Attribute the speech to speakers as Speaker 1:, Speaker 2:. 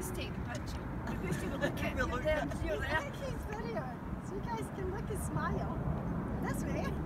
Speaker 1: let's take the picture. We're going to look at
Speaker 2: We'll look
Speaker 1: there.
Speaker 2: at
Speaker 1: You're
Speaker 3: I
Speaker 1: there.
Speaker 3: think he's videoing, so you guys can look and smile. This way.